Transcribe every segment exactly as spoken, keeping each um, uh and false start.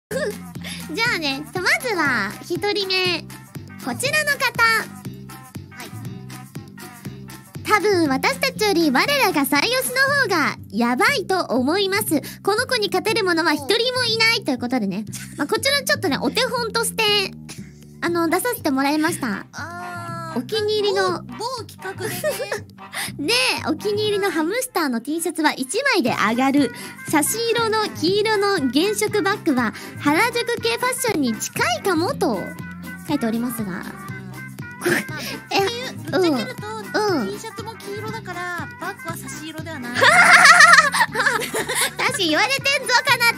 じゃあね、まずは一人目、こちらの方。はい。多分私たちより我らが最良しの方がやばいと思います。この子に勝てる者は一人もいないということでね。まあ、こちらちょっとね、お手本として、あの、出させてもらいました。お気に入りの、 某企画でね。 で、お気に入りのハムスターの T シャツはいちまいで上がる。差し色の黄色の原色バッグは原宿系ファッションに近いかもと書いておりますが。 え、ぶっちゃけると、 うん、 T シャツも黄色だからバッグは差し色ではない。 確かに言われてんぞ、かな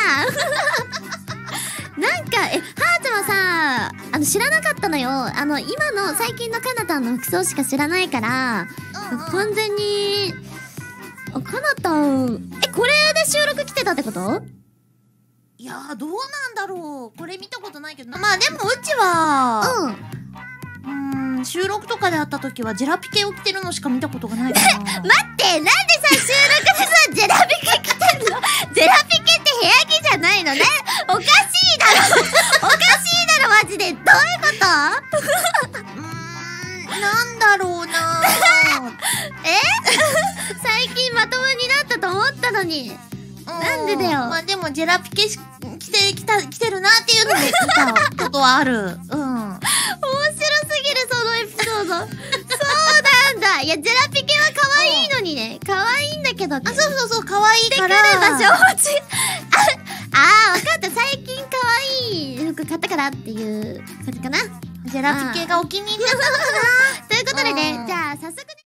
たなんか、え、はーちゃんはさ、あの、知らなかったのよ。あの、今の最近のかなたんの服装しか知らないから、うんうん、完全に、あ、かなたん、え、これで収録来てたってこと？ いやー、どうなんだろう。これ見たことないけど。まあでも、うちは、うん。うーん、収録とかで会った時はジェラピケを着てるのしか見たことがないかな。 待って、なんでさ、収録でさ、ジェラピケ着てんの？ジェラピケって部屋着じゃないのね。おかしいだろおかしいだろ、マジで。どういうことうーん、なんだろうなえ最近まともになったと思ったのに。なんでだよ。 まあでも、ジェラピケし着てきた、着てるなっていうので見たことはある。うん。面白すぎる、そのエピソード。そうなんだ。いや、ジェラピケは可愛いのにね。可愛いんだけどね。 あ、そうそうそう、可愛いから。 で来る場所をち、あ、あー、わかった。最近可愛い服買ったからっていう感じかな。 ジェラピケがお気に入りだったのかな。 ということでね、じゃあ、早速ね。